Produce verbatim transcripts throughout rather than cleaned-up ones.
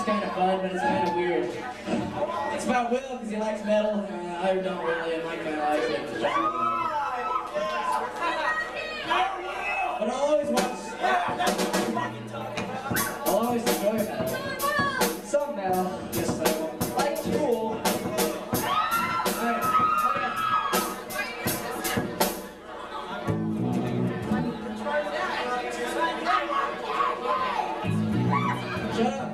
song's kind of fun, but it's kind of weird. It's about Will because he likes metal, and I don't really, and Mike kind of likes it. But I'll always watch. I'll always enjoy metal. Some metal, just so. Like Tool. Shut up.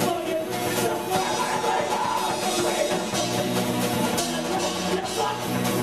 Fuck!